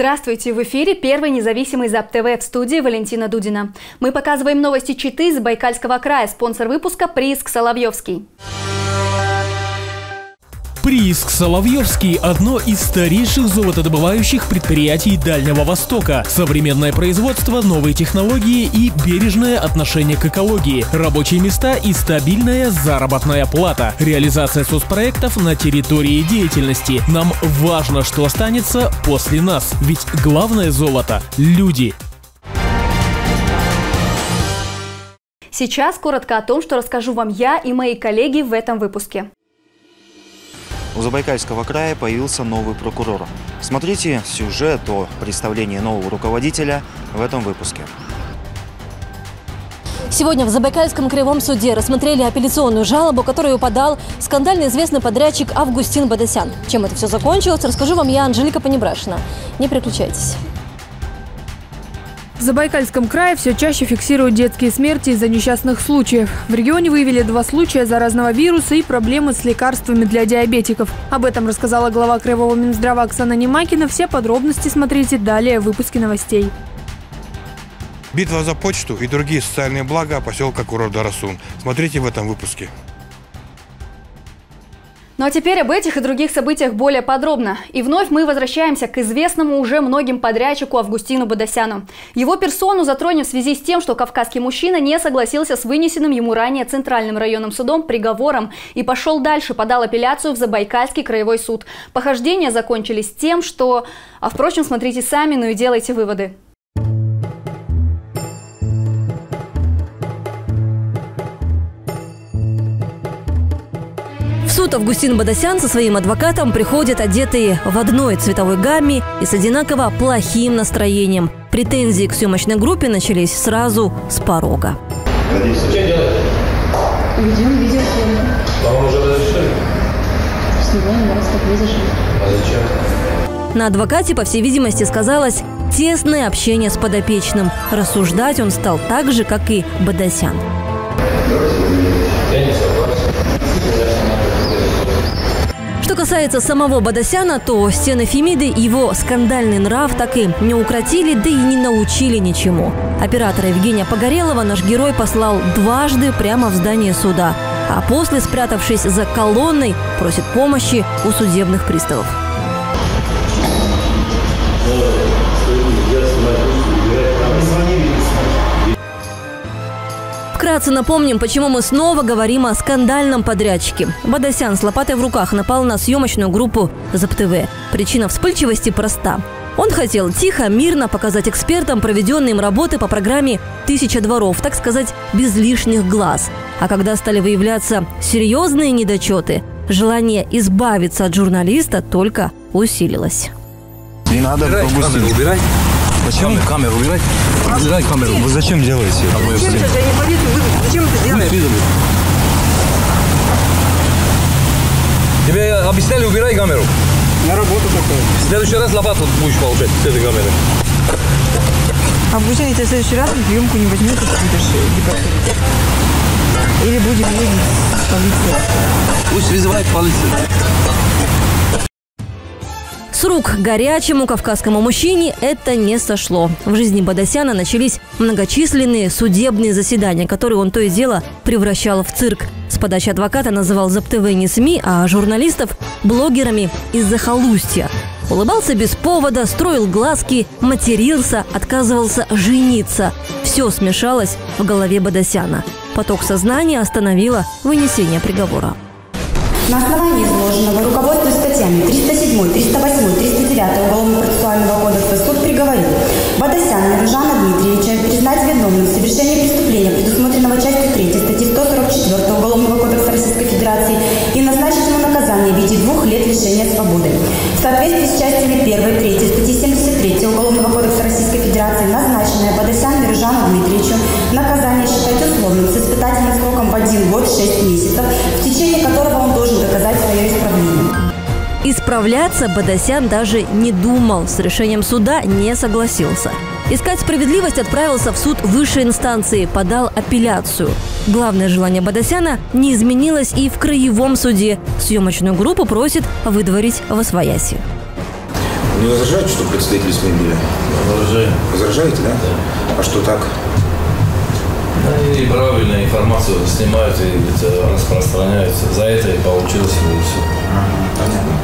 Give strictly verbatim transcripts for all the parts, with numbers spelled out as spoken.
Здравствуйте! В эфире первый независимый ЗАП-ТВ, в студии Валентина Дудина. Мы показываем новости Читы из Забайкальского края. Спонсор выпуска – Прииск Соловьевский. Прииск Соловьевский – одно из старейших золотодобывающих предприятий Дальнего Востока. Современное производство, новые технологии и бережное отношение к экологии. Рабочие места и стабильная заработная плата. Реализация соцпроектов на территории деятельности. Нам важно, что останется после нас. Ведь главное золото – люди. Сейчас коротко о том, что расскажу вам я и мои коллеги в этом выпуске. У Забайкальского края появился новый прокурор. Смотрите сюжет о представлении нового руководителя в этом выпуске. Сегодня в Забайкальском краевом суде рассмотрели апелляционную жалобу, которую подал скандально известный подрядчик Августин Бадасян. Чем это все закончилось, расскажу вам я, Анжелика Понебрашина. Не переключайтесь. В Забайкальском крае все чаще фиксируют детские смерти из-за несчастных случаев. В регионе выявили два случая заразного вируса и проблемы с лекарствами для диабетиков. Об этом рассказала глава краевого Минздрава Оксана Немакина. Все подробности смотрите далее в выпуске новостей. Битва за почту и другие социальные блага поселка Курорт-Дарасун. Смотрите в этом выпуске. Ну а теперь об этих и других событиях более подробно. И вновь мы возвращаемся к известному уже многим подрядчику Августину Бадасяну. Его персону затронем в связи с тем, что кавказский мужчина не согласился с вынесенным ему ранее Центральным районным судом приговором и пошел дальше, подал апелляцию в Забайкальский краевой суд. Похождения закончились тем, что... А впрочем, смотрите сами, ну и делайте выводы. В суд Августин Бадасян со своим адвокатом приходят одетые в одной цветовой гамме и с одинаково плохим настроением. Претензии к съемочной группе начались сразу с порога. Что делаете? Ведем видеосъемку. Вам уже разрешили? Снимаем вас, как вы зашли. А зачем? На адвокате, по всей видимости, сказалось тесное общение с подопечным. Рассуждать он стал так же, как и Бадасян. Я не согласен. Что касается самого Бадасяна, то стены Фемиды его скандальный нрав так и не укротили, да и не научили ничему. Оператора Евгения Погорелова наш герой послал дважды прямо в здание суда, а после, спрятавшись за колонной, просит помощи у судебных приставов. Вкратце напомним, почему мы снова говорим о скандальном подрядчике. Бадасян с лопатой в руках напал на съемочную группу ЗАП-ТВ. Причина вспыльчивости проста. Он хотел тихо, мирно показать экспертам проведенные им работы по программе «Тысяча дворов», так сказать, без лишних глаз. А когда стали выявляться серьезные недочеты, желание избавиться от журналиста только усилилось. Не надо пропустить. Убирай. Зачем камеру убирать? Убирай камеру. Вы зачем делаете? Зачем это? Я не поверю. Вы зачем это делаете? Тебе объясняли, убирай камеру. На работу такое. В следующий раз лопату будешь получать с этой камеры. Обучение тебя в следующий раз на съемку не возьмет, и будешь депортировать. Или будем ездить в полицию. Пусть вызывает полицию. С рук горячему кавказскому мужчине это не сошло. В жизни Бадасяна начались многочисленные судебные заседания, которые он то и дело превращал в цирк. С подачи адвоката называл ЗАП-ТВ не СМИ, а журналистов блогерами из захолустья. Улыбался без повода, строил глазки, матерился, отказывался жениться. Все смешалось в голове Бадасяна. Поток сознания остановило вынесение приговора. На основании изложенного, руководствуясь статьями триста седьмой, триста восьмой, триста девятый Уголовно-процессуального кодекса, суд приговорил Бадасяна Миржана Дмитриевича признать виновным в совершении преступления, предусмотренного частью третьей статьи сто сорок четыре Уголовного кодекса Российской Федерации, и назначить ему наказание в виде двух лет лишения свободы. В соответствии с частями первой, третьей статьи семьдесят три Уголовного кодекса Российской Федерации, назначенное Бадасяну Миржану Дмитриевичу наказание считать условным с испытательным сроком в один год шесть месяцев, в течение которого он должен доказать свое исправление. Исправляться Бадасян даже не думал, с решением суда не согласился. Искать справедливость отправился в суд высшей инстанции, подал апелляцию. Главное желание Бадасяна не изменилось и в краевом суде. Съемочную группу просит выдворить восвояси. Не возражаете, что представители СМИ были? Возражаю. Возражаете, да? Да. А что так? Да, и правильную информацию снимают и это, распространяются. За это и получилось все. Понятно.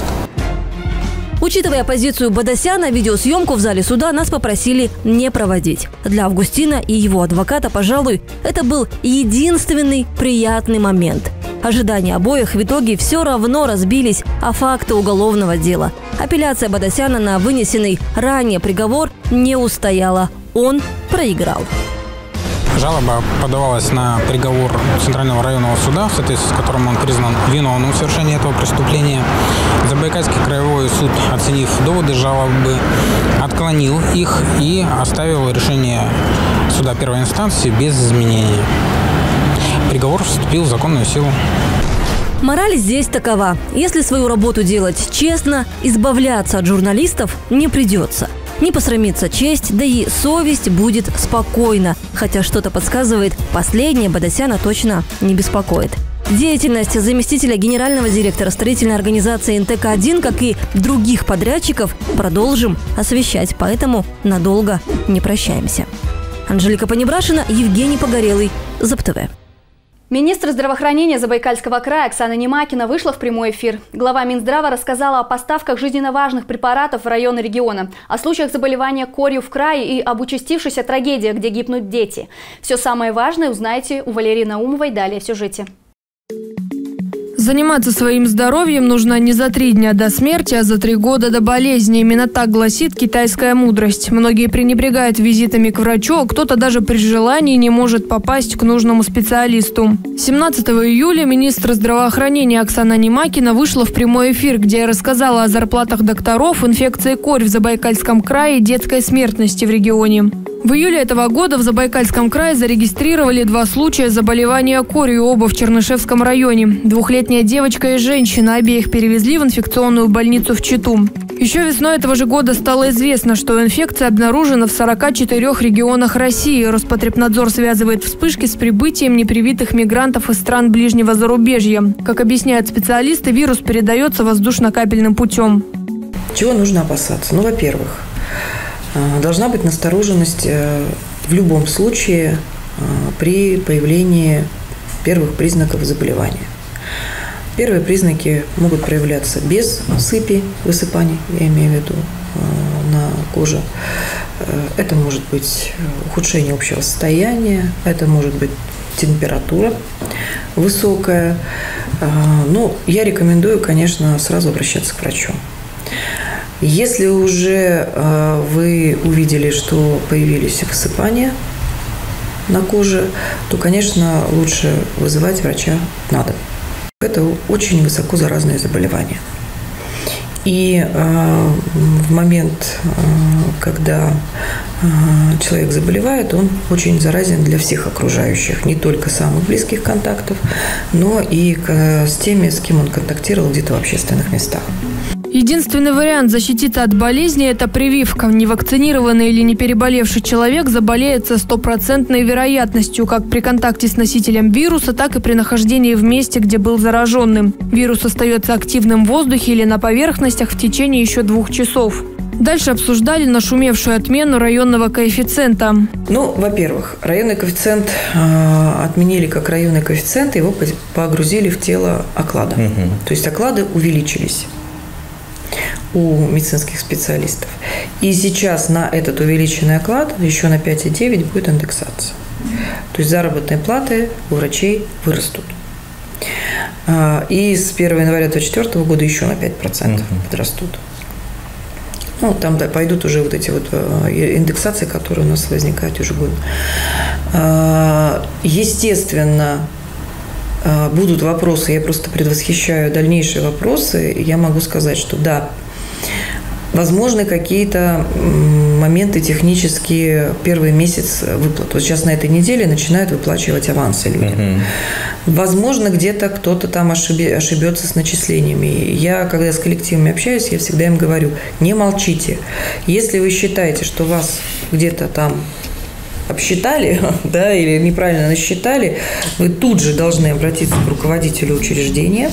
Учитывая позицию Бадасяна, видеосъемку в зале суда нас попросили не проводить. Для Августина и его адвоката, пожалуй, это был единственный приятный момент. Ожидания обоих в итоге все равно разбились о факты уголовного дела. Апелляция Бадасяна на вынесенный ранее приговор не устояла. Он проиграл. Жалоба подавалась на приговор Центрального районного суда, в соответствии с которым он признан виновным в совершении этого преступления. Забайкальский краевой суд, оценив доводы жалобы, отклонил их и оставил решение суда первой инстанции без изменений. Приговор вступил в законную силу. Мораль здесь такова. Если свою работу делать честно, избавляться от журналистов не придется. Не посрамится честь, да и совесть будет спокойна. Хотя что-то подсказывает, последнее Бадасяна точно не беспокоит. Деятельность заместителя генерального директора строительной организации эн тэ ка один, как и других подрядчиков, продолжим освещать, поэтому надолго не прощаемся. Анжелика Понебрашина, Евгений Погорелый, ЗапТВ. Министр здравоохранения Забайкальского края Оксана Немакина вышла в прямой эфир. Глава Минздрава рассказала о поставках жизненно важных препаратов в районы региона, о случаях заболевания корью в крае и об участившейся трагедии, где гибнут дети. Все самое важное узнаете у Валерии Наумовой далее в сюжете. Заниматься своим здоровьем нужно не за три дня до смерти, а за три года до болезни. Именно так гласит китайская мудрость. Многие пренебрегают визитами к врачу, а кто-то даже при желании не может попасть к нужному специалисту. семнадцатого июля министр здравоохранения Оксана Немакина вышла в прямой эфир, где рассказала о зарплатах докторов, инфекции корь в Забайкальском крае и детской смертности в регионе. В июле этого года в Забайкальском крае зарегистрировали два случая заболевания корью, оба в Чернышевском районе. Двухлетняя девочка и женщина, обеих перевезли в инфекционную больницу в Читу. Еще весной этого же года стало известно, что инфекция обнаружена в сорока четырёх регионах России. Роспотребнадзор связывает вспышки с прибытием непривитых мигрантов из стран ближнего зарубежья. Как объясняют специалисты, вирус передается воздушно-капельным путем. Чего нужно опасаться? Ну, во-первых, должна быть настороженность в любом случае при появлении первых признаков заболевания. Первые признаки могут проявляться без сыпи, высыпаний, я имею в виду, на коже. Это может быть ухудшение общего состояния, это может быть температура высокая. Но я рекомендую, конечно, сразу обращаться к врачу. Если уже э, вы увидели, что появились высыпания на коже, то, конечно, лучше вызывать врача на дом. Это очень высоко заразное заболевание. И э, в момент, э, когда э, человек заболевает, он очень заразен для всех окружающих, не только самых близких контактов, но и к, с теми, с кем он контактировал где-то в общественных местах. Единственный вариант защититься от болезни – это прививка. Невакцинированный или не переболевший человек заболеет со стопроцентной вероятностью как при контакте с носителем вируса, так и при нахождении в месте, где был зараженным. Вирус остается активным в воздухе или на поверхностях в течение еще двух часов. Дальше обсуждали нашумевшую отмену районного коэффициента. Ну, во-первых, районный коэффициент э, отменили как районный коэффициент, его погрузили в тело оклада. Угу. То есть оклады увеличились у медицинских специалистов. И сейчас на этот увеличенный оклад еще на пять и девять будет индексация. То есть заработные платы у врачей вырастут. И с первого января две тысячи двадцать четвёртого года еще на пять процентов mm-hmm. подрастут. Ну, там да, пойдут уже вот эти вот индексации, которые у нас возникают ежегодно. Естественно, будут вопросы, я просто предвосхищаю дальнейшие вопросы. Я могу сказать, что да, возможны какие-то моменты технические первый месяц выплат. Вот сейчас на этой неделе начинают выплачивать авансы людям. Uh-huh. Возможно, где-то кто-то там ошиби- ошибется с начислениями. Я, когда с коллективами общаюсь, я всегда им говорю, не молчите. Если вы считаете, что вас где-то там обсчитали, да, или неправильно насчитали, вы тут же должны обратиться к руководителю учреждения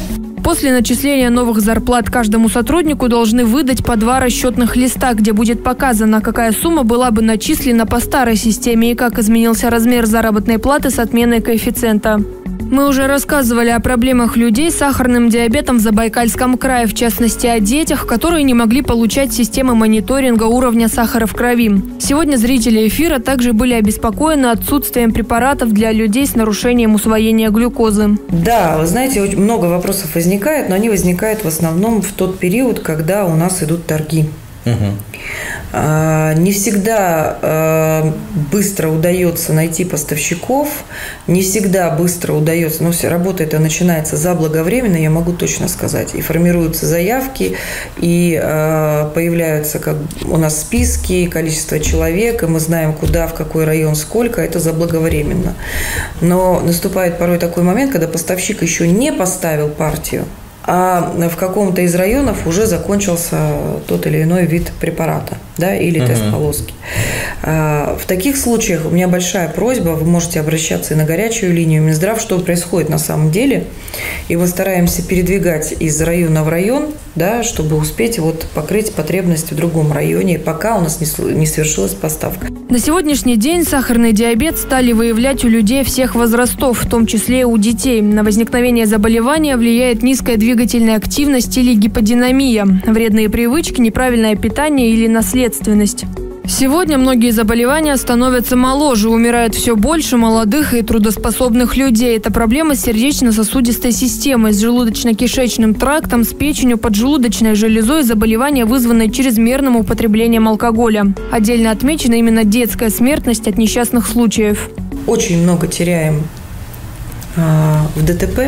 После начисления новых зарплат каждому сотруднику должны выдать по два расчетных листа, где будет показано, какая сумма была бы начислена по старой системе и как изменился размер заработной платы с отменой коэффициента. Мы уже рассказывали о проблемах людей с сахарным диабетом в Забайкальском крае, в частности о детях, которые не могли получать системы мониторинга уровня сахара в крови. Сегодня зрители эфира также были обеспокоены отсутствием препаратов для людей с нарушением усвоения глюкозы. Да, вы знаете, очень много вопросов возникает, но они возникают в основном в тот период, когда у нас идут торги. Угу. Не всегда быстро удается найти поставщиков, не всегда быстро удается, но все, работа эта начинается заблаговременно, я могу точно сказать. И формируются заявки, и появляются как у нас списки, количество человек, и мы знаем, куда, в какой район, сколько, это заблаговременно. Но наступает порой такой момент, когда поставщик еще не поставил партию, а в каком-то из районов уже закончился тот или иной вид препарата, да, или uh-huh. тест-полоски. В таких случаях у меня большая просьба, вы можете обращаться и на горячую линию Минздрав, что происходит на самом деле, и мы стараемся передвигать из района в район, да, чтобы успеть вот покрыть потребности в другом районе, пока у нас не, не совершилась поставка. На сегодняшний день сахарный диабет стали выявлять у людей всех возрастов, в том числе и у детей. На возникновение заболевания влияет низкая двигательная активность или гиподинамия, вредные привычки, неправильное питание или наследственность. Сегодня многие заболевания становятся моложе, умирает все больше молодых и трудоспособных людей. Это проблема с сердечно-сосудистой системой, с желудочно-кишечным трактом, с печенью, поджелудочной железой, заболевания, вызванные чрезмерным употреблением алкоголя. Отдельно отмечена именно детская смертность от несчастных случаев. Очень много теряем э, в ДТП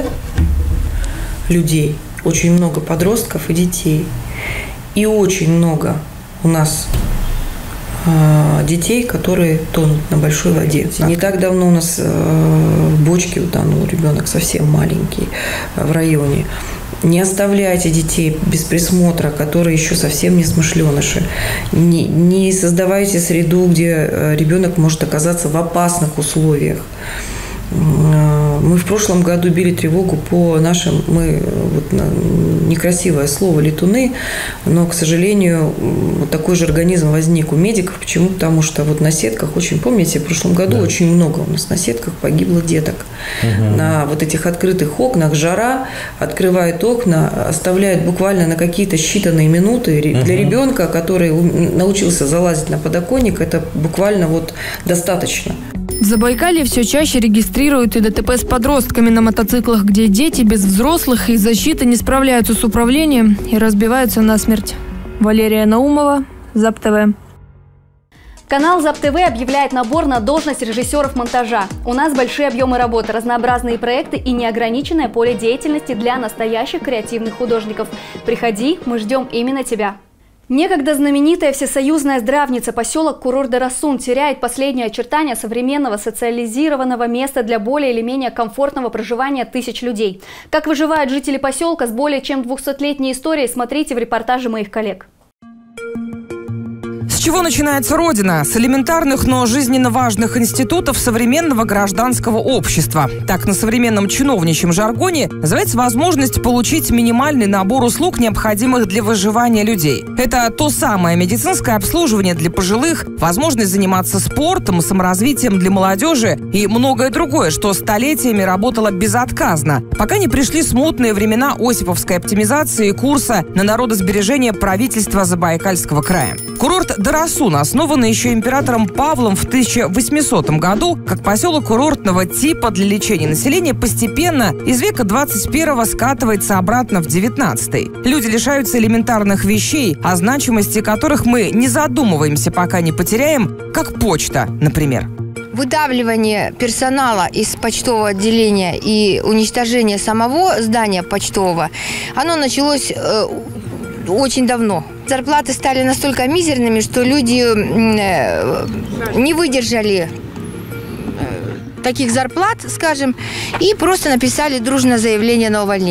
людей, очень много подростков и детей. И очень много у нас детей, которые тонут на большой воде. Не так давно у нас в бочке утонул ребенок совсем маленький в районе. Не оставляйте детей без присмотра, которые еще совсем не смышленыши. Не, не создавайте среду, где ребенок может оказаться в опасных условиях. Мы в прошлом году били тревогу по нашим, мы, вот, некрасивое слово, летуны, но, к сожалению, вот такой же организм возник у медиков. Почему? Потому что вот на сетках, очень, помните, в прошлом году да. очень много у нас на сетках погибло деток. Угу. На вот этих открытых окнах жара, открывает окна, оставляет буквально на какие-то считанные минуты. Угу. Для ребенка, который научился залазить на подоконник, это буквально вот достаточно. В Забайкалье все чаще регистрируют и ДТП с подростками на мотоциклах, где дети без взрослых и защиты не справляются с управлением и разбиваются насмерть. Валерия Наумова, ЗАП-ТВ. Канал ЗАП-ТВ объявляет набор на должность режиссеров монтажа. У нас большие объемы работы, разнообразные проекты и неограниченное поле деятельности для настоящих креативных художников. Приходи, мы ждем именно тебя. Некогда знаменитая всесоюзная здравница поселок Курор-де-Расун теряет последние очертания современного социализированного места для более или менее комфортного проживания тысяч людей. Как выживают жители поселка с более чем двухсотлетней историей, смотрите в репортаже моих коллег. С чего начинается Родина? С элементарных, но жизненно важных институтов современного гражданского общества. Так, на современном чиновничьем жаргоне называется возможность получить минимальный набор услуг, необходимых для выживания людей. Это то самое медицинское обслуживание для пожилых, возможность заниматься спортом, саморазвитием для молодежи и многое другое, что столетиями работало безотказно, пока не пришли смутные времена осиповской оптимизации и курса на народосбережение правительства Забайкальского края. Курорт Де-Расун, основанный еще императором Павлом в тысяча восьмисотом году, как поселок курортного типа для лечения населения, постепенно из века двадцать первого скатывается обратно в девятнадцатый. Люди лишаются элементарных вещей, о значимости которых мы не задумываемся, пока не потеряем, как почта, например. Выдавливание персонала из почтового отделения и уничтожение самого здания почтового, оно началось э, очень давно. Зарплаты стали настолько мизерными, что люди э, не выдержали э, таких зарплат, скажем, и просто написали дружное заявление на увольнение.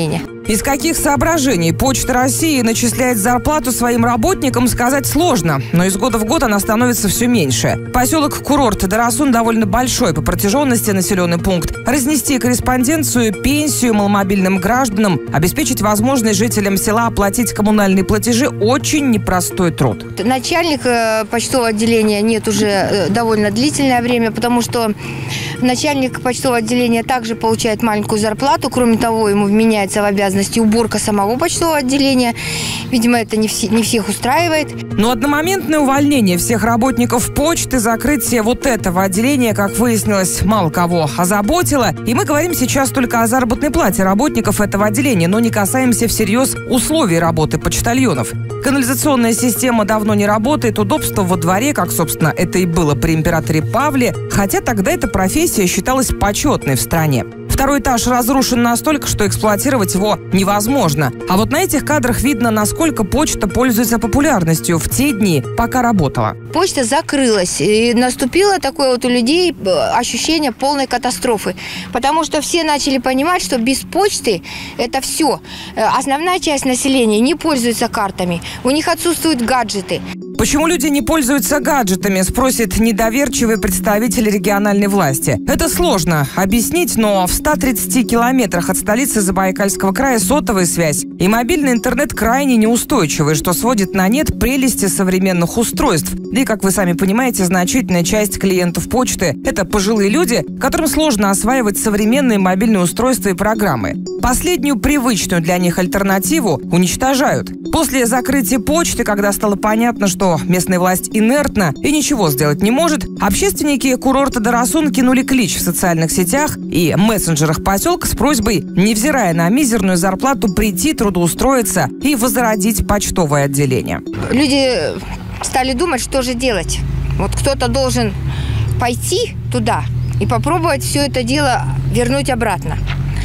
Из каких соображений Почта России начисляет зарплату своим работникам, сказать сложно, но из года в год она становится все меньше. Поселок Курорт Дарасун довольно большой по протяженности населенный пункт. Разнести корреспонденцию, пенсию маломобильным гражданам, обеспечить возможность жителям села оплатить коммунальные платежи – очень непростой труд. Начальник почтового отделения нет уже довольно длительное время, потому что начальник почтового отделения также получает маленькую зарплату. Кроме того, ему вменяется в обязанности уборка самого почтового отделения. Видимо, это не, все, не всех устраивает. Но одномоментное увольнение всех работников почты, закрытие вот этого отделения, как выяснилось, мало кого озаботило. И мы говорим сейчас только о заработной плате работников этого отделения, но не касаемся всерьез условий работы почтальонов. Канализационная система давно не работает, удобство во дворе, как, собственно, это и было при императоре Павле, хотя тогда эта профессия считалась почетной в стране. Второй этаж разрушен настолько, что эксплуатировать его невозможно. А вот на этих кадрах видно, насколько почта пользуется популярностью в те дни, пока работала. Почта закрылась, и наступило такое вот у людей ощущение полной катастрофы. Потому что все начали понимать, что без почты это все. Основная часть населения не пользуется картами, у них отсутствуют гаджеты. Почему люди не пользуются гаджетами, спросит недоверчивый представитель региональной власти. Это сложно объяснить, но в ста тридцати километрах от столицы Забайкальского края сотовая связь и мобильный интернет крайне неустойчивы, что сводит на нет прелести современных устройств. Да и, как вы сами понимаете, значительная часть клиентов почты – это пожилые люди, которым сложно осваивать современные мобильные устройства и программы. Последнюю привычную для них альтернативу уничтожают. После закрытия почты, когда стало понятно, что местная власть инертна и ничего сделать не может, общественники курорта Дарасун кинули клич в социальных сетях и мессенджерах поселка с просьбой, невзирая на мизерную зарплату, прийти, трудоустроиться и возродить почтовое отделение. Люди стали думать, что же делать. Вот кто-то должен пойти туда и попробовать все это дело вернуть обратно.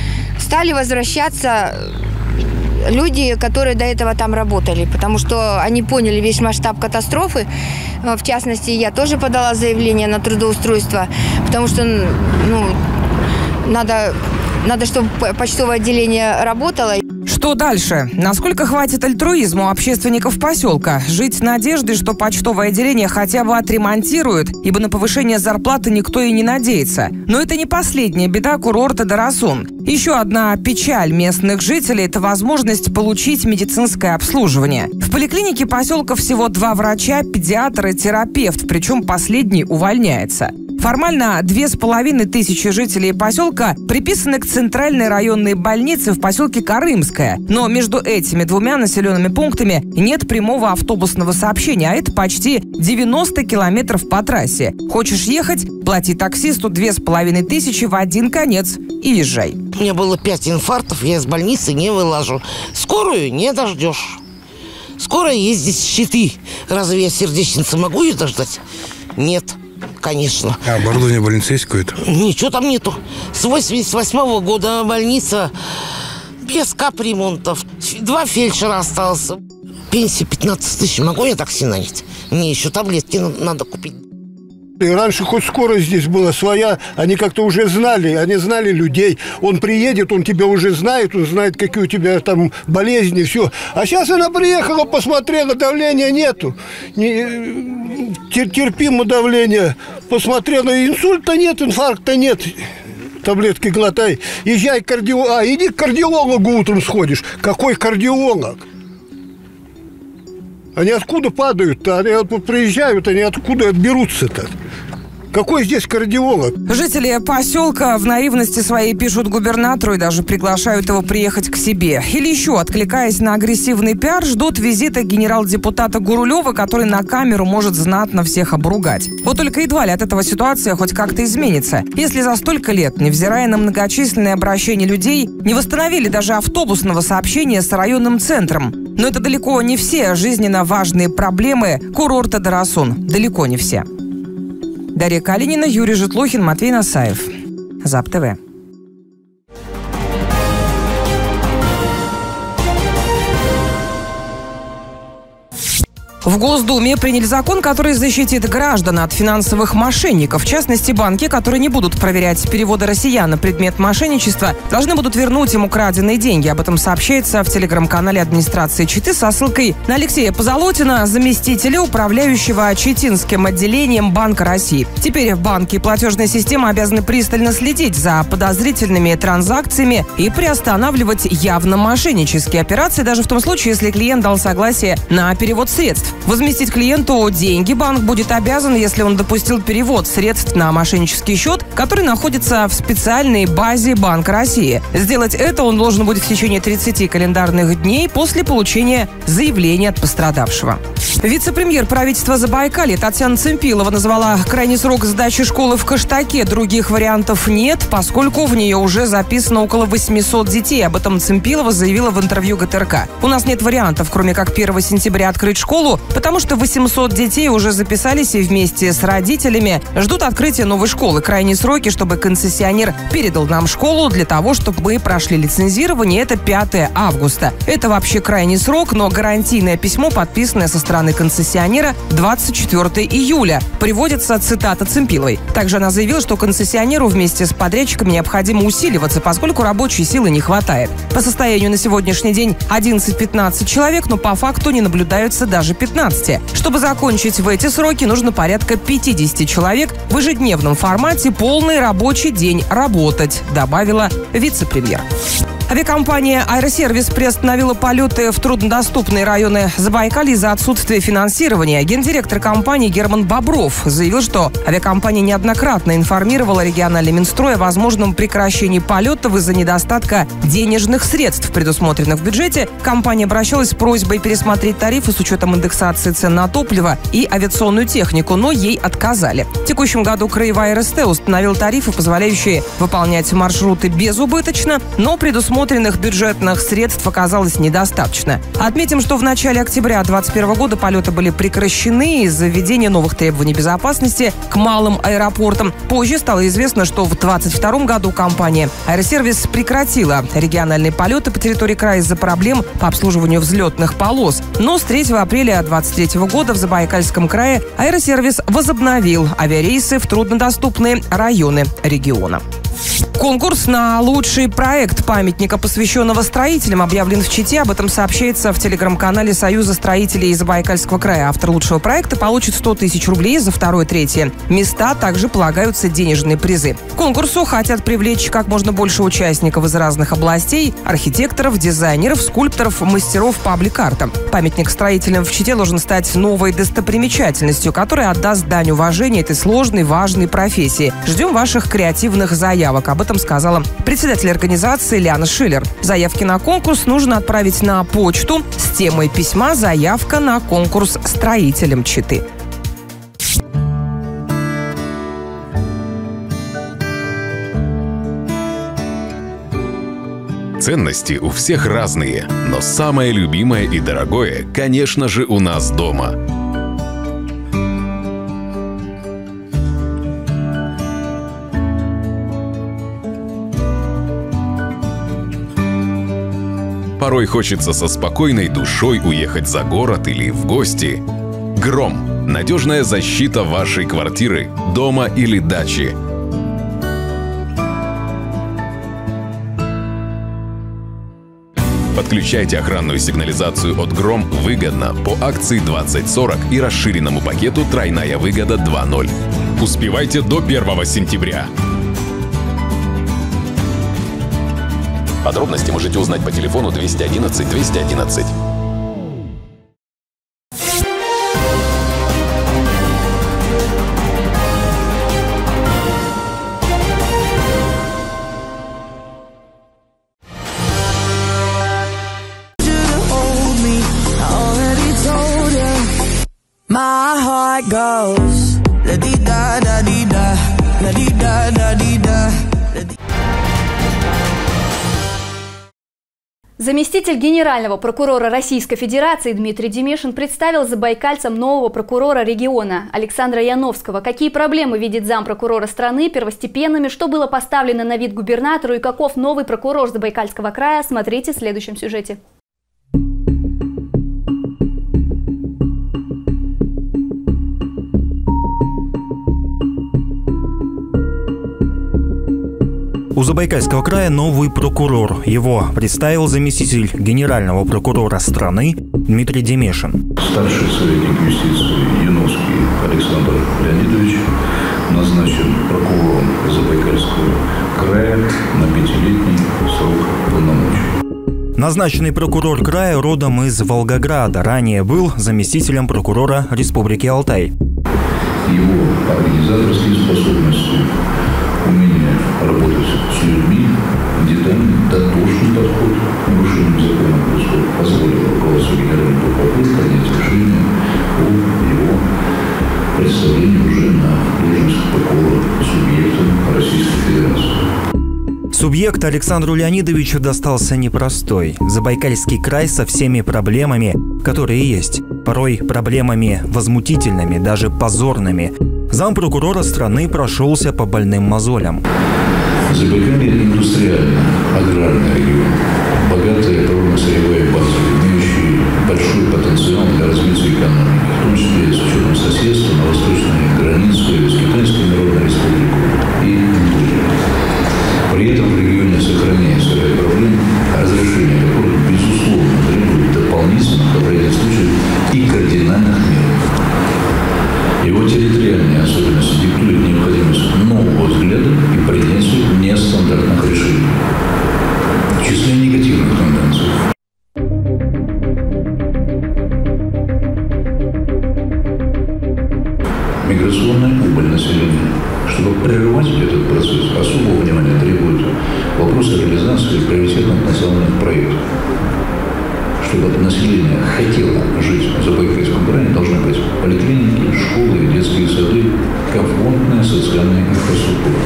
Стали возвращаться люди, которые до этого там работали, потому что они поняли весь масштаб катастрофы. В частности, я тоже подала заявление на трудоустройство, потому что ну, надо, надо, чтобы почтовое отделение работало. Что дальше? Насколько хватит альтруизму общественников поселка? Жить надеждой, что почтовое отделение хотя бы отремонтируют, ибо на повышение зарплаты никто и не надеется. Но это не последняя беда курорта Дарасун. Еще одна печаль местных жителей – это возможность получить медицинское обслуживание. В поликлинике поселка всего два врача, педиатр и терапевт, причем последний увольняется. Формально две с половиной тысячи жителей поселка приписаны к центральной районной больнице в поселке Карымское. Но между этими двумя населенными пунктами нет прямого автобусного сообщения, а это почти девяносто километров по трассе. Хочешь ехать – плати таксисту две с половиной тысячи в один конец и езжай. У меня было пять инфарктов, я из больницы не вылажу. Скорую не дождешь. Скорая ездит с щиты. Разве я сердечница могу ее дождать? Нет. Конечно. А оборудование больницы есть какое-то? Ничего там нету. С восемьдесят восьмого года больница без капремонтов. Два фельдшера осталось. Пенсия пятнадцать тысяч. Могу я такси нанять? Мне еще таблетки надо купить. И раньше хоть скорость здесь была своя, они как-то уже знали, они знали людей. Он приедет, он тебя уже знает, он знает, какие у тебя там болезни, все. А сейчас она приехала, посмотрела, давления нету. Не, терпимо давление. Посмотрела, инсульта нет, инфаркта нет. Таблетки глотай. Езжай к кардиологу. А, иди к кардиологу утром сходишь. Какой кардиолог? Они откуда падают-то? Они вот приезжают, они откуда отберутся-то? Какой здесь кардиолог? Жители поселка в наивности своей пишут губернатору и даже приглашают его приехать к себе. Или еще, откликаясь на агрессивный пиар, ждут визита генерал-депутата Гурулева, который на камеру может знатно всех обругать. Вот только едва ли от этого ситуация хоть как-то изменится. Если за столько лет, невзирая на многочисленные обращения людей, не восстановили даже автобусного сообщения с районным центром. Но это далеко не все жизненно важные проблемы курорта Дарасун. Далеко не все. Дарья Калинина, Юрий Житлухин, Матвей Насаев. ЗАП-ТВ. В Госдуме приняли закон, который защитит граждан от финансовых мошенников. В частности, банки, которые не будут проверять переводы россиян на предмет мошенничества, должны будут вернуть им украденные деньги. Об этом сообщается в телеграм-канале администрации Читы со ссылкой на Алексея Позолотина, заместителя управляющего Читинским отделением Банка России. Теперь банки и платежная система обязаны пристально следить за подозрительными транзакциями и приостанавливать явно мошеннические операции, даже в том случае, если клиент дал согласие на перевод средств. Возместить клиенту деньги банк будет обязан, если он допустил перевод средств на мошеннический счет, который находится в специальной базе Банка России. Сделать это он должен будет в течение тридцати календарных дней после получения заявления от пострадавшего. Вице-премьер правительства Забайкалья Татьяна Цимпилова назвала крайний срок сдачи школы в Кыштаке. Других вариантов нет, поскольку в нее уже записано около восьмисот детей. Об этом Цимпилова заявила в интервью ГТРК. У нас нет вариантов, кроме как первого сентября открыть школу, потому что восемьсот детей уже записались и вместе с родителями ждут открытия новой школы. Крайние сроки, чтобы концессионер передал нам школу для того, чтобы мы прошли лицензирование, это пятое августа. Это вообще крайний срок, но гарантийное письмо, подписанное со стороны концессионера, двадцать четвёртого июля. Приводится цитата Цимпиловой. Также она заявила, что концессионеру вместе с подрядчиками необходимо усиливаться, поскольку рабочей силы не хватает. По состоянию на сегодняшний день одиннадцать-пятнадцать человек, но по факту не наблюдаются даже пятнадцать. Чтобы закончить в эти сроки, нужно порядка пятидесяти человек в ежедневном формате полный рабочий день работать, добавила вице-премьер. Авиакомпания «Аэросервис» приостановила полеты в труднодоступные районы Забайкалья из-за отсутствия финансирования. Гендиректор компании Герман Бобров заявил, что авиакомпания неоднократно информировала региональный Минстрой о возможном прекращении полетов из-за недостатка денежных средств, предусмотренных в бюджете. Компания обращалась с просьбой пересмотреть тарифы с учетом индексации цен на топливо и авиационную технику, но ей отказали. В текущем году Краевая РСТ установил тарифы, позволяющие выполнять маршруты безубыточно, но предусмотренных бюджетных средств оказалось недостаточно. Отметим, что в начале октября две тысячи двадцать первого года полеты были прекращены из-за введения новых требований безопасности к малым аэропортам. Позже стало известно, что в две тысячи двадцать втором году компания «Аэросервис» прекратила региональные полеты по территории края из-за проблем по обслуживанию взлетных полос. Но с третьего апреля две тысячи двадцать третьего года в Забайкальском крае «Аэросервис» возобновил авиарейсы в труднодоступные районы региона. Конкурс на лучший проект памятника, посвященного строителям, объявлен в Чите. Об этом сообщается в телеграм-канале Союза строителей Забайкальского края. Автор лучшего проекта получит сто тысяч рублей за второе-третье места. Также полагаются денежные призы. К конкурсу хотят привлечь как можно больше участников из разных областей: архитекторов, дизайнеров, скульпторов, мастеров паблик-арта. Памятник строителям в Чите должен стать новой достопримечательностью, которая отдаст дань уважения этой сложной, важной профессии. Ждем ваших креативных заявок. Об этом сказала председатель организации Ляна Шиллер. Заявки на конкурс нужно отправить на почту с темой письма «Заявка на конкурс строителям Читы». Ценности у всех разные, но самое любимое и дорогое, конечно же, у нас дома. Порой хочется со спокойной душой уехать за город или в гости. Гром – надежная защита вашей квартиры, дома или дачи. Подключайте охранную сигнализацию от Гром выгодно по акции двадцать сорок и расширенному пакету «Тройная выгода два ноль». Успевайте до первого сентября. Подробности можете узнать по телефону двести одиннадцать двести одиннадцать. My heart goes la di da da di da, la di da da di da. Заместитель генерального прокурора Российской Федерации Дмитрий Демешин представил забайкальцам нового прокурора региона Александра Яновского. Какие проблемы видит зампрокурора страны первостепенными, что было поставлено на вид губернатору и каков новый прокурор Забайкальского края, смотрите в следующем сюжете. У Забайкальского края новый прокурор. Его представил заместитель генерального прокурора страны Дмитрий Демешин. Старший советник юстиции Яновский Александр Леонидович назначен прокурором Забайкальского края на пятилетний срок полномочий. Назначенный прокурор края родом из Волгограда. Ранее был заместителем прокурора Республики Алтай. Его организаторские способности, умение работать с людьми, детальный, дотошный подход к нарушению закона позволил руководству генерального прокурора принять решение о его представлении уже на должность прокурора субъекта Российской Федерации. Субъект Александру Леонидовичу достался непростой. Забайкальский край со всеми проблемами, которые есть. Порой проблемами возмутительными, даже позорными. Зампрокурора страны прошелся по больным мозолям. Забайкалье – индустриальный, аграрный регион. Богатая природно-сырьевая база, имеющая большой потенциал для развития экономики, в том числе с учетом соседства на восточной границе с Китайской Народной Республикой и Индией. При этом в регионе сохраняется ряд проблем, разрешение которых, безусловно, требует дополнительных, в ряде случаев, и кардинальных мер. Его территориальные особенности диктуют необходимость нового взгляда и принятия нестандартных решений, в числе негативных тенденций. Миграционная убыль населения. Чтобы прервать этот процесс, особого внимания требует вопросы реализации приоритетных национальных проектов. Чтобы население хотело жить в Забайкальском крае, должны быть поликлиники, школы, детские сады, комфортная социальная инфраструктура.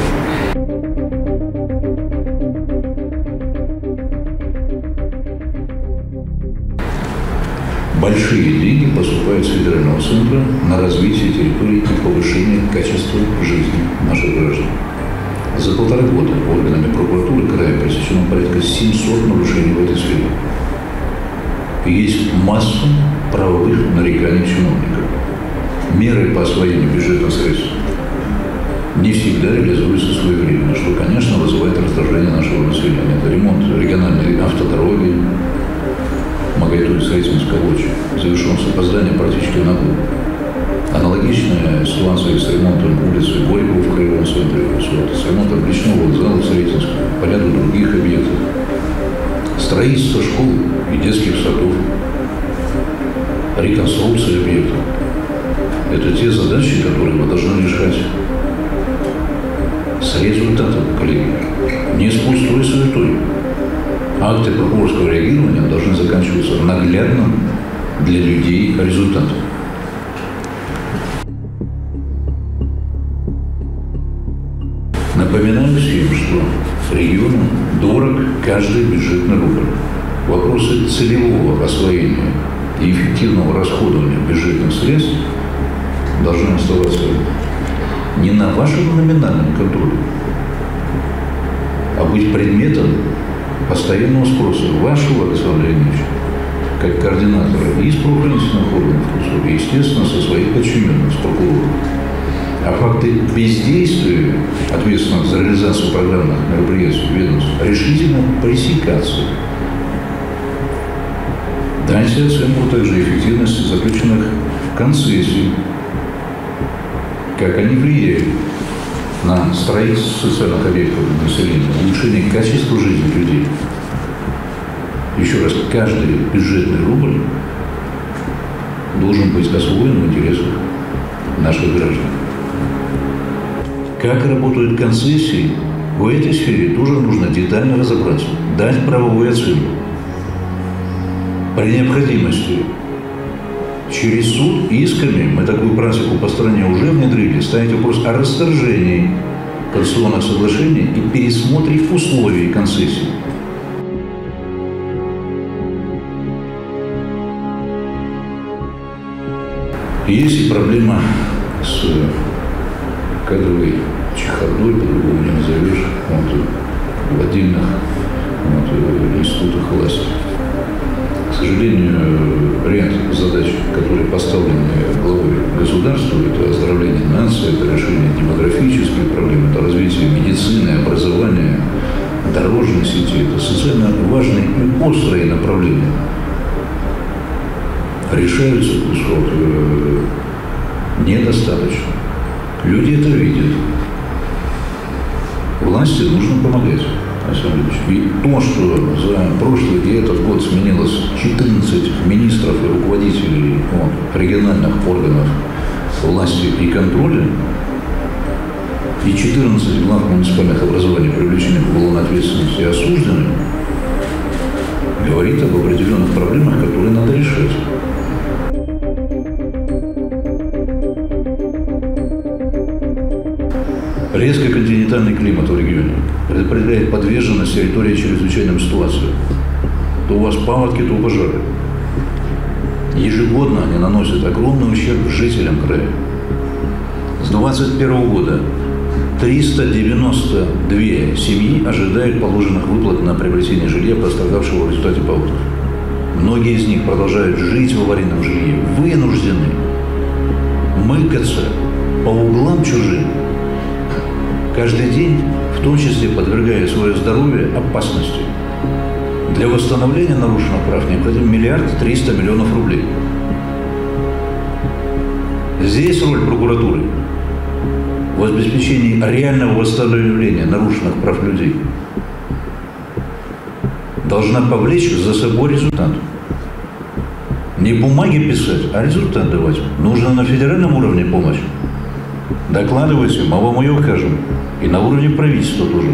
Большие деньги поступают с федерального центра на развитие территории и повышение качества жизни наших граждан. За полтора года органами прокуратуры края пресечено порядка семисот нарушений в этой сфере. Есть масса правовых нареканий чиновников. Меры по освоению бюджетных средств не всегда реализуются своевременно, что, конечно, вызывает раздражение нашего населения. Это ремонт региональной автодороги Магайтуй-Сретенск-Калуч завершен с опозданием практически на год. Аналогичная ситуация с ремонтом улицы Горького в Краевом центре, с ремонтом речного вокзала в Сретенске, по ряду других объектов. Строительство школ и детских садов, реконструкция объектов. Это те задачи, которые мы должны решать с результатом, коллеги, не используя суетой. Акты прокурорского реагирования должны заканчиваться наглядным для людей результатом. Напоминаю всем, что региону дорог каждый бюджетный рубль. Вопросы целевого освоения и эффективного расходования бюджетных средств должны оставаться не на вашем номинальном контроле, а быть предметом постоянного спроса вашего, Александра Леонидовича, как координатора и из правоохранительных органов, и, естественно, со своих подчиненных, с прокурором. А факты бездействия, ответственных за реализацию программных мероприятий ведомств, решительно пресекаться. Дайте оценку также эффективности заключенных концессий, как они влияют на строительство социальных объектов населения, улучшение качества жизни людей. Еще раз, каждый бюджетный рубль должен быть освоен в интересах наших граждан. Как работают концессии, в этой сфере тоже нужно детально разобраться, дать правовую оценку. При необходимости через суд исками, мы такую практику по стране уже внедрили, ставить вопрос о расторжении конституционных соглашений и пересмотре условий концессии. Есть и проблема с кадровой чехардой, по-другому не назовешь, вот, в отдельных вот, институтах власти. К сожалению, ряд задач, которые поставлены главой государства, это оздоровление нации, это решение демографических проблем, это развитие медицины, образования, острые направления решаются недостаточно. Люди это видят. Власти нужно помогать. И то, что за прошлый и этот год сменилось четырнадцать министров и руководителей вот, региональных органов власти и контроля, и четырнадцать глав муниципальных образований привлечены к уголовной ответственности и осуждены, говорит об определенных проблемах, которые надо решать. Резкий континентальный климат в регионе предопределяет подверженность территории чрезвычайным ситуациям. То у вас паводки, то пожары. Ежегодно они наносят огромный ущерб жителям края. С две тысячи двадцать первого года триста девяносто две семьи ожидают положенных выплат на приобретение жилья, пострадавшего в результате паводков. Многие из них продолжают жить в аварийном жилье, вынуждены мыкаться по углам чужим, каждый день, в том числе подвергая свое здоровье опасности. Для восстановления нарушенных прав необходим миллиард триста миллионов рублей. Здесь роль прокуратуры в обеспечении реального восстановления нарушенных прав людей должна повлечь за собой результат. Не бумаги писать, а результат давать. Нужно на федеральном уровне помощь. Докладывайте, мы вам ее укажем. И на уровне правительства тоже.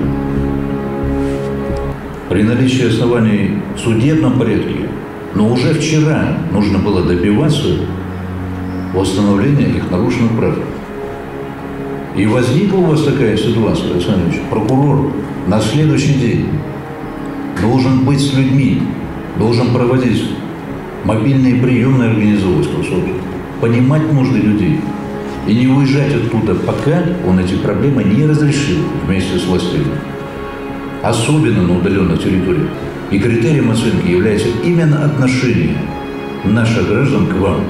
При наличии оснований в судебном порядке, но уже вчера нужно было добиваться восстановления их нарушенных прав. И возникла у вас такая ситуация, Александр Ильич, прокурор на следующий день должен быть с людьми, должен проводить мобильные приемные организовывать, понимать нужды людей. И не уезжать оттуда, пока он эти проблемы не разрешил вместе с властями. Особенно на удаленных территориях. И критерием оценки является именно отношение наших граждан к вам.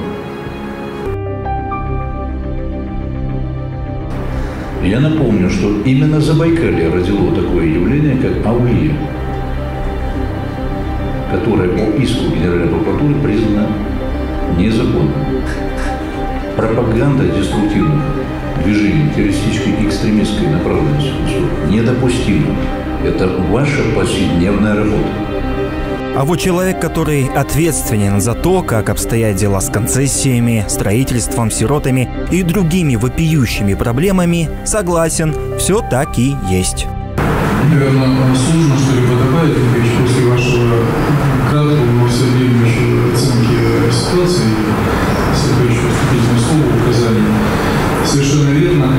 Я напомню, что именно Забайкалье родило такое явление, как АУЕ, которое по иску Генеральной прокуратуры признано незаконным. Пропаганда деструктивных движений, террористической и экстремистской направленности недопустима. Это ваша повседневная работа. А вот человек, который ответственен за то, как обстоят дела с концессиями, строительством, сиротами и другими вопиющими проблемами, согласен, все так и есть. Наверное, сложно что-либо добавить, Ильич, после вашего краткого, но всеобъемлющего оценки ситуации, если еще вступительное слово, указаний. Совершенно верно.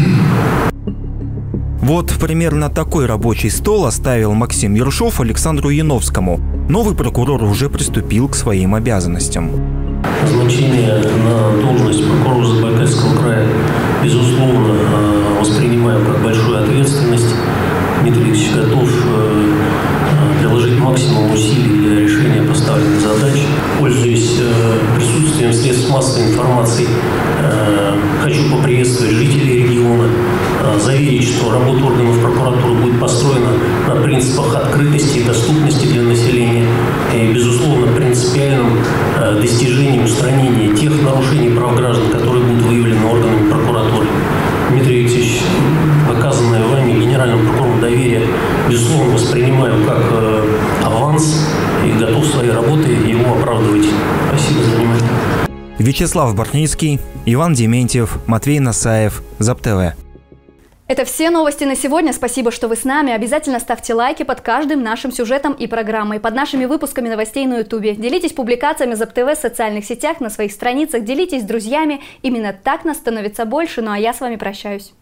Вот примерно такой рабочий стол оставил Максим Ершов Александру Яновскому. Новый прокурор уже приступил к своим обязанностям. Назначение на должность прокурора Забайкальского края, безусловно, воспринимаю как большую ответственность. Дмитрий Викторович готов приложить максимум усилий для решения поставленных задач. Пользуясь присутствием средств массовой информации, хочу поприветствовать жителей региона, заверить, что работа органов прокуратуры будет построена на принципах открытости и доступности для населения и, безусловно, принципиальным достижением устранения тех нарушений прав граждан, которые будут выявлены органами прокуратуры. Дмитрий Викторович, оказанное вами генеральному прокурору доверие, безусловно, воспринимаю как аванс и готов своей работой его оправдывать. Спасибо за внимание. Вячеслав Бортницкий, Иван Дементьев, Матвей Насаев, ЗапТВ. Это все новости на сегодня. Спасибо, что вы с нами. Обязательно ставьте лайки под каждым нашим сюжетом и программой, под нашими выпусками новостей на Ютубе. Делитесь публикациями ЗапТВ в социальных сетях, на своих страницах, делитесь с друзьями. Именно так нас становится больше. Ну а я с вами прощаюсь.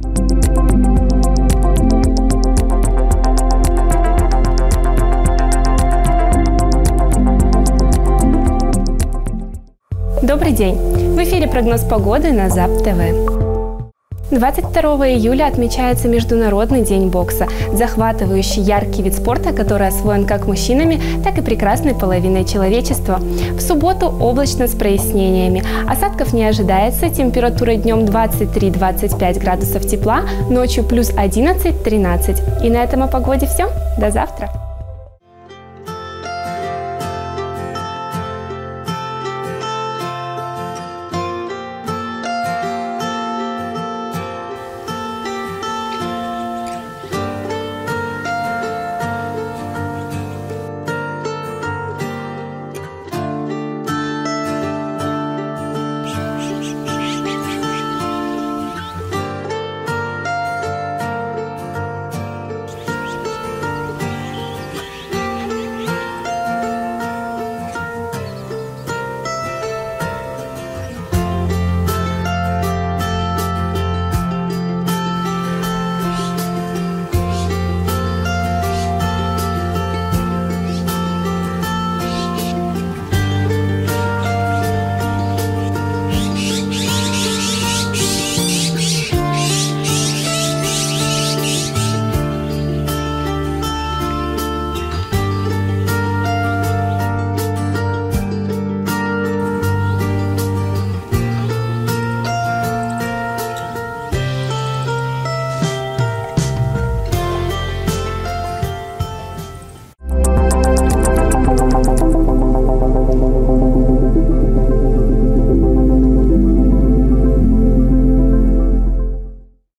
Добрый день! В эфире прогноз погоды на ЗапТВ. двадцать второго июля отмечается Международный день бокса, захватывающий яркий вид спорта, который освоен как мужчинами, так и прекрасной половиной человечества. В субботу облачно с прояснениями. Осадков не ожидается, температура днем двадцать три — двадцать пять градусов тепла, ночью плюс одиннадцать — тринадцать. И на этом о погоде все. До завтра!